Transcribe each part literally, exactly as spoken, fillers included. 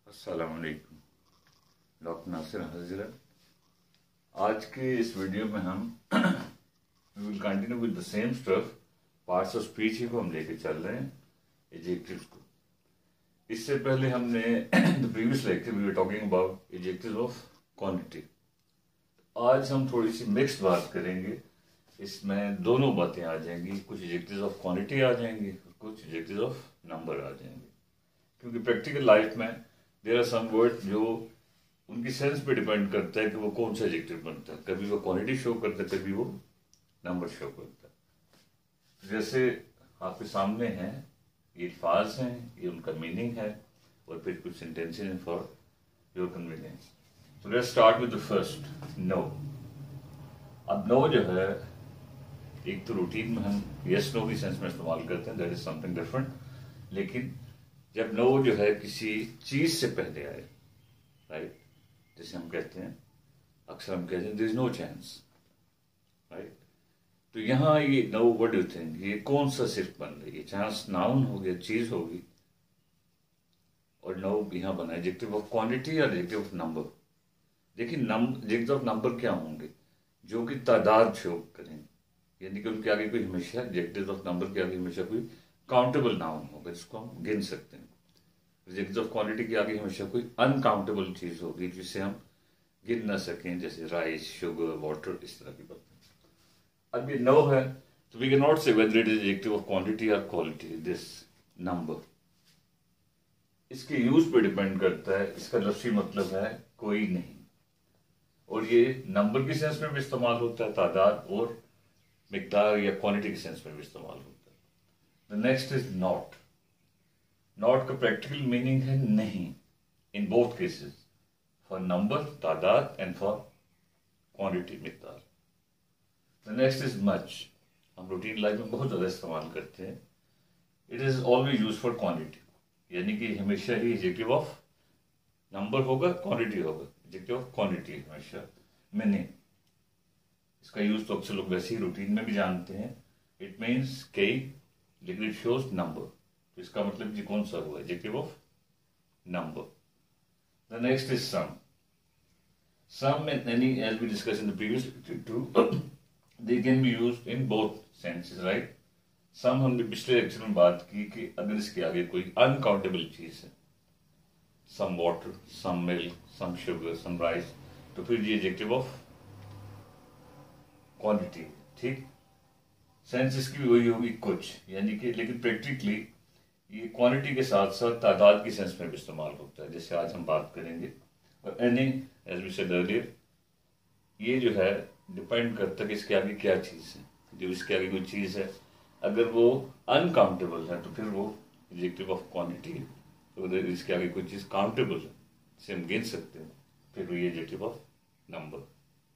अस्सलाम वालेकुम। डॉक्टर नासिर हाजिर। आज के इस वीडियो में हम we will continue with the same stuff. Parts of speech ही को हम लेके चल रहे हैं, एडजेक्टिव्स को। इससे पहले हमने the previous lecture we were talking about adjectives of quantity. आज हम थोड़ी सी मिक्स्ड बात करेंगे। इसमें दोनों बातें आ जाएंगी, कुछ एडजेक्टिव्स ऑफ क्वांटिटी आ जाएंगी, कुछ एडजेक्टिव्स ऑफ नंबर आ जाएंगे। क्योंकि प्रैक्टिकल लाइफ में देयर आर सम वर्ड जो उनकी सेंस पे डिपेंड करता है कि वो कौन सा एडजेक्टिव बनता है। कभी वो क्वांटिटी शो करता है, कभी वो नंबर शो करता है। जैसे आपके सामने हैं ये अल्फाज हैं, ये उनका मीनिंग है और फिर कुछ सेंटेंसेस हैं फॉर योर कन्वीनियंस। तो let's start with the first, no. अब नो जो है, एक तो रूटीन में हम यस नो की सेंस में इस्तेमाल करते हैं, दैट इज समथिंग डिफरेंट। लेकिन जब नो जो है किसी चीज से पहले आए, राइट, जैसे हम कहते हैं, अक्सर हम कहते हैं there is no chance, right. तो यहां ये no, what do you think, ये कौन सा सिर्फ बन रही है? चांस नाउन हो गया, चीज होगी, और नो यहां बना एडजेक्टिव ऑफ क्वांटिटी या एडजेक्टिव ऑफ नंबर। देखिए एडजेक्टिव ऑफ नंबर क्या होंगे? जो कि तादाद शो करें, यानी कि उनके आगे कोई हमेशा एडजेक्टिव ऑफ नंबर के आगे हमेशा कोई काउंटेबल नाउन होगा जिसको हम गिन सकते हैं। एडजेक्टिव ऑफ क्वांटिटी के आगे हमेशा कोई अनकाउंटेबल चीज होगी जिसे हम गिन ना सकें, जैसे राइस, शुगर, वाटर, इस तरह की बातें। अब ये नो है तो we can not say whether it is adjective of quantity और क्वालिटी। दिस नंबर, इसके यूज पे डिपेंड करता है। इसका लफ्जी मतलब है कोई नहीं, और ये नंबर की सेंस में भी इस्तेमाल होता है, तादाद, और मिकदार या क्वांटिटी के सेंस में भी इस्तेमाल होता है। The next is not. Not का प्रैक्टिकल मीनिंग है नहीं, in both cases, for number तादाद एंड फॉर क्वांटिटी मिकदार। The next is much. हम रूटीन लाइफ में बहुत ज्यादा इस्तेमाल करते हैं। It is always use for quantity, यानी कि हमेशा ही एडजेक्टिव ऑफ नंबर होगा, क्वांटिटी होगा, एडजेक्टिव ऑफ क्वांटिटी हमेशा। मैंने इसका यूज तो अक्सर लोग वैसे ही रूटीन में भी जानते हैं। इट मीन्स कई, लेकिन इट शोज नंबर, तो इसका मतलब जी कौन सा हुआ? Adjective of number. The next is some. Some and any, as we discuss in the previous two, they can be used in both senses, right. Some हमने पिछले लेक्चर में बात की कि अगर इसके आगे कोई अनकाउंटेबल चीज है, some water, some milk, some sugar, some rice, तो फिर ये एडजेक्टिव ऑफ क्वांटिटी, ठीक। सेंस इसकी भी वही होगी कुछ, यानी कि, लेकिन प्रैक्टिकली ये क्वांटिटी के साथ साथ तादाद की सेंस में भी इस्तेमाल होता है, जैसे आज हम बात करेंगे। और any, as we said earlier, ये जो है डिपेंड करता है कि इसके आगे क्या चीज है। जो इसके आगे कोई चीज है, अगर वो अनकाउंटेबल है तो फिर वो एडजेक्टिव ऑफ क्वांटिटी। तो अगर इसके आगे कोई चीज काउंटेबल है, जिसे हम गिन सकते हैं, फिर वो एडजेक्टिव ऑफ नंबर।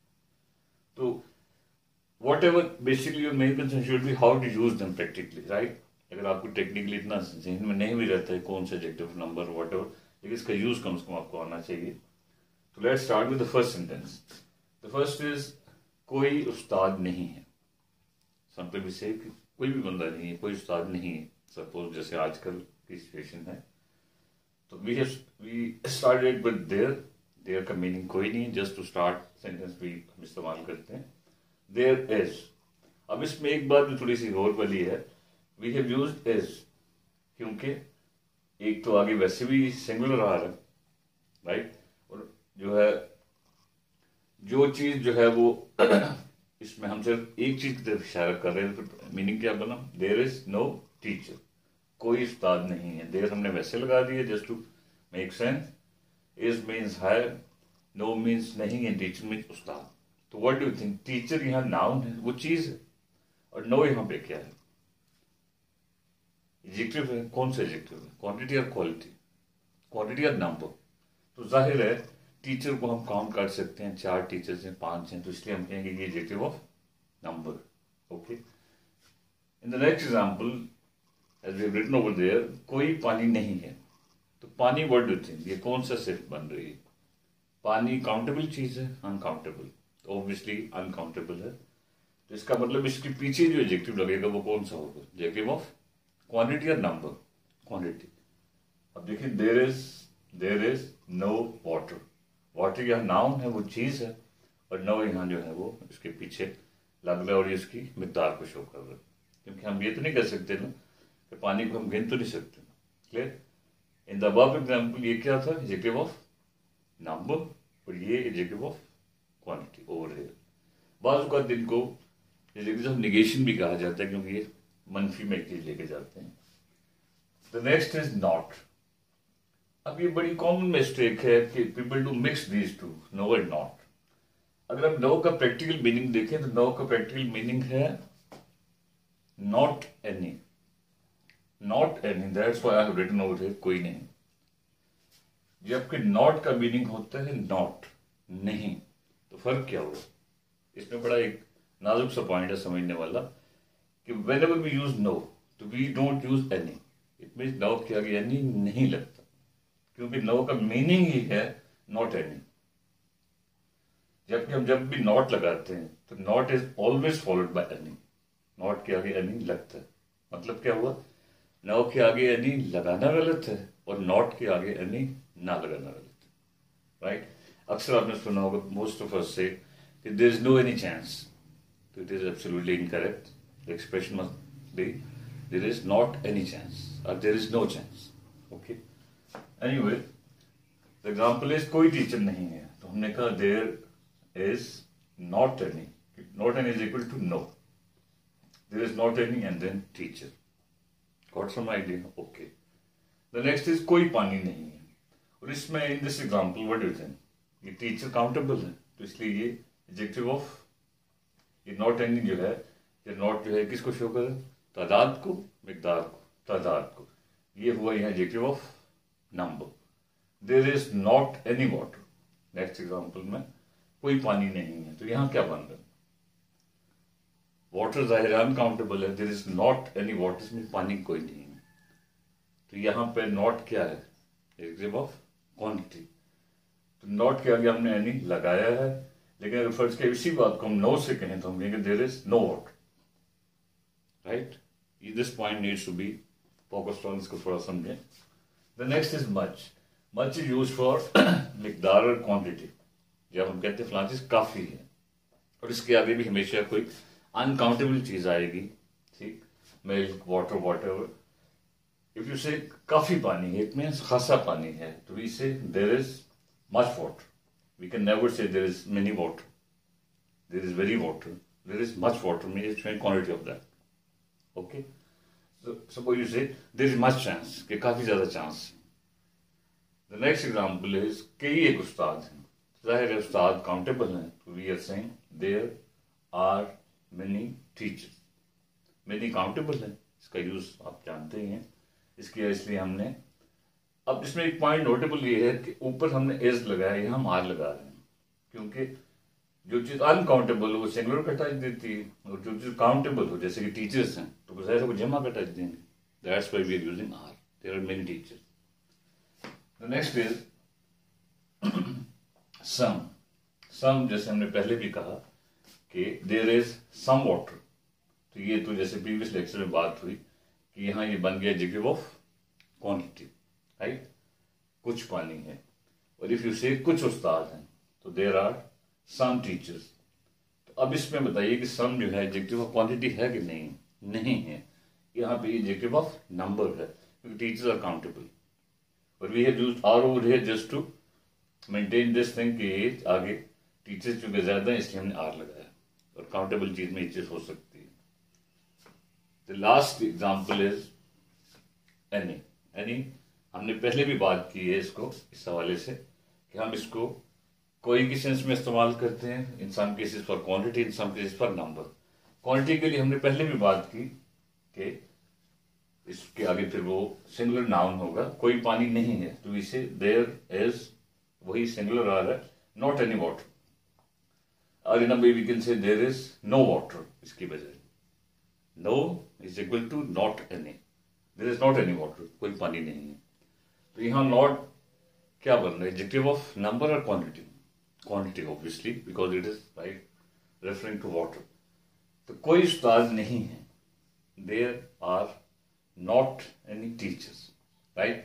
तो whatever basically your main concern should be how to use them practically, right. अगर आपको टेक्निकली इतना जहन में नहीं भी रहता है कौन सा एडजेक्टिव नंबर वॉट एवर, लेकिन इसका यूज कम से कम आपको आना चाहिए। तो let's start with the first sentence. The first is कोई उस्ताद नहीं है। समथिंग वी से कोई भी बंदा नहीं है, कोई उस्ताद नहीं है। सपोज जैसे आजकल की सिचुएशन है, तो we have we started with there. There का मीनिंग कोई नहीं है, जस्ट टू स्टार्ट सेंटेंस भी हम इस्तेमाल करते हैं, देयर इज। अब इसमें एक बात भी थोड़ी सी गौर वाली है, वी हैव यूज्ड इज, क्योंकि एक तो आगे वैसे भी सिंगुलर आ रहा है, राइट, और जो है जो चीज जो है वो इसमें हम सिर्फ एक चीज की तरफ इशारा कर रहे हैं, तो मीनिंग क्या बना? देयर इज नो टीचर, कोई उस्ताद नहीं है। देयर हमने वैसे लगा दिया just to make sense. Is means है, नो मीन्स नहीं है, टीचर मीन्स उस्ताद। तो what do you think? Teacher यहाँ नाउन है, वो चीज है, और नो यहाँ पे क्या है? एडजेक्टिव है। कौन सा एडजेक्टिव है? क्वांटिटी और क्वालिटी, क्वांटिटी और नंबर। तो जाहिर है टीचर को हम काउंट कर सकते हैं, चार टीचर्स हैं, पांच हैं, तो इसलिए हम कहेंगे कि adjective of number. Okay, in the next example as we have written over there, कोई पानी नहीं है। तो पानी, व्हाट डू यू थिंक, ये कौन सा सिर्फ बन रही है? पानी काउंटेबल चीज है, अनकाउंटेबल? तो ऑब्वियसली अनकाउंटेबल है। तो इसका मतलब इसके पीछे जो एडजेक्टिव लगेगा वो कौन सा होगा? एडजेक्टिव ऑफ क्वांटिटी और नंबर? क्वांटिटी। अब देखिए, there is there is no water. Water यहाँ नाउन है, वो चीज है, और नो यहाँ जो है वो इसके पीछे लग रहा है और इसकी मिकदार को शो कर रहा है। क्योंकि हम ये तो नहीं कर सकते ना कि पानी को हम गिन तो नहीं सकते। Clear? In the above example ये क्या था? एडजेक्टिव ऑफ नंबर, और ये adjective of quantity over here. बाजू का दिन को एडजेक्टिव ऑफ नेगेशन भी कहा जाता है, क्योंकि ये मनफी में एक चीज लेके जाते हैं। The next is not. अब ये बड़ी कॉमन मिस्टेक है कि people do mix these two, no and not. अगर आप नो का प्रैक्टिकल मीनिंग देखें तो नो का प्रैक्टिकल मीनिंग है not any, not any, that's why I have written over here कोई नहीं। जबकि नॉट का मीनिंग होता है नॉट, नहीं। तो फर्क क्या हुआ? इसमें बड़ा एक नाजुक सा पॉइंट है समझने वाला कि व्हेनेवर वी यूज नो तो we don't use any. It means no के आगे एनी नहीं लगता, क्योंकि नो का मीनिंग ही है नॉट एनी। जबकि हम जब भी नॉट लगाते हैं तो not is always followed by any. Not के आगे एनी लगता है, मतलब क्या हुआ? नो के आगे एनी लगाना गलत है और नॉट के आगे एनी ना लगाना गलत है। राइट? अक्सर आपने सुना होगा मोस्ट ऑफ अस से कि there is no any chance, तो it is absolutely incorrect. The expression must be there is not any chance और there is no chance. Okay, anyway the example is कोई teacher नहीं है, तो हमने कहा there is not any. Not any is equal to no. There is not any and then teacher. Got some idea? Okay. The next is कोई पानी नहीं है, और इसमें in this example what do you think? ये teacher countable है, तो इसलिए ये adjective of ये not any जो है, ये not जो है किसको शो करे? तादाद को, मिकदार को, तादाद को। ये हुआ यहाँ adjective of number. There is not any water. Next example में कोई पानी नहीं है, तो यहां क्या बन रहा है? वाटर जाहिर अनकाउंटेबल है, there is not any water में पानी कोई नहीं है, तो यहां पे नॉट क्या है? Adjective of quantity. तो नॉट के आगे हमने एनी लगाया है, लेकिन अगर फर्ज के इसी बात को हम नो से कहें तो हम कहेंगे there is no water. Right? This point needs to be focused on, इसको थोड़ा समझें। The next is much. Much is use for मिकदार और क्वांटिटी। जब हम कहते हैं फलां चीज काफी है, और इसके आगे भी हमेशा कोई अनकाउंटेबल चीज आएगी, ठीक? Milk, water, whatever. If you say काफी पानी है, इट मींस खासा पानी है, तो we say there is much water. We can never say there is many water, there is very water, there is much water means quantity of that. Okay, suppose you say there is much chance, कि काफी ज्यादा chance. The next example is कई एक उस्ताद हैं, जाहिर है उस्ताद countable हैं, तो we are saying there are many teachers. Many countable है, इसका यूज आप जानते ही हैं, इसके इसलिए हमने अब इसमें एक पॉइंट नोटेबल ये है कि ऊपर हमने एज लगाया, यहाँ हम आर लगा रहे हैं, क्योंकि जो चीज अनकाउंटेबल हो वो सिंगुलर का टच देती है, और जो चीज काउंटेबल हो जैसे कि टीचर्स हैं तो जाहिर है वो जमा का टच देंगे। That's why we are using are, there are many teachers. The next is some. Some जैसे हमने पहले भी कहा कि देयर इज सम वाटर, तो ये तो जैसे प्रीवियस लेक्चर में बात हुई कि यहाँ ये बन गया एडजेक्टिव ऑफ क्वांटिटी। राइट? कुछ पानी है, और इफ यू से कुछ उस्ताद हैं तो देयर आर सम टीचर्स। तो अब इसमें बताइए कि सम जो है एडजेक्टिव ऑफ क्वांटिटी है कि नहीं? नहीं है। यहाँ पे एडजेक्टिव ऑफ नंबर है, क्योंकि टीचर्स आर काउंटेबल, और we have used are over here just to maintain this thing कि आगे टीचर्स चूंकि ज्यादा है इसलिए हमने आर लगाया, और काउंटेबल चीज में ये चीज हो सकती है। The last example is any. Any हमने पहले भी बात की है इसको, इस हवाले से कि हम इसको कोई की सेंस में इस्तेमाल करते हैं, in some cases for quantity, in some cases for number. Quantity के लिए हमने पहले भी बात की कि इसके आगे फिर वो सिंगुलर नाउन होगा, कोई पानी नहीं है, तो इसे देयर इज वही सिंगुलर आ रहा है, नॉट एनी वाटर। और in a way we can say there is no water, इसकी बजाय no is equal to not any, there is not any water, कोई पानी नहीं है। तो यहां नॉट क्या बन रहा है? एडजेक्टिव ऑफ नंबर और quantity? Quantity obviously, because it is right referring to water. तो कोई उस्ताद नहीं है, there are not any teachers. Right?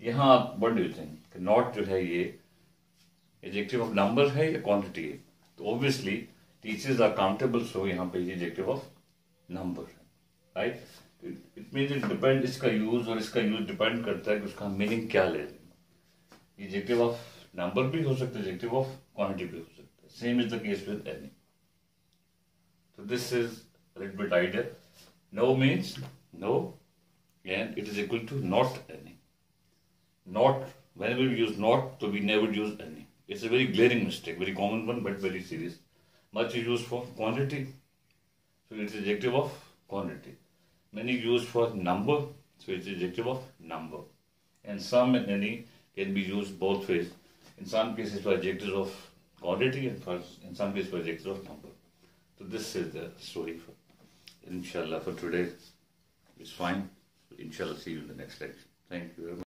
यहाँ आप what do you think, not जो है ये एडजेक्टिव ऑफ नंबर है या क्वांटिटी है? तो obviously teachers are countable, so यहाँ पे ये एडजेक्टिव ऑफ नंबर है, right? It means it depend, इसका यूज और इसका यूज डिपेंड करता है कि उसका मीनिंग क्या ले रहे हैं। एडजेक्टिव ऑफ नंबर भी हो सकता है, एडजेक्टिव ऑफ क्वांटिटी भी हो सकता है। Same is the case with any. So this is a little bit idea. No means no, and it is equal to not any. Not, whenever we use not, so we never use any. It's a very glaring mistake, very common one, but very serious. Much is used for quantity, so it's adjective of quantity. Many used for number, so it's adjective of number. And some and any can be used both ways. In some cases for adjectives of quantity, and for, in some cases for adjectives of number. So this is the story for, inshallah, for today. It's fine. Inshallah, see you in the next lecture. Thank you very much.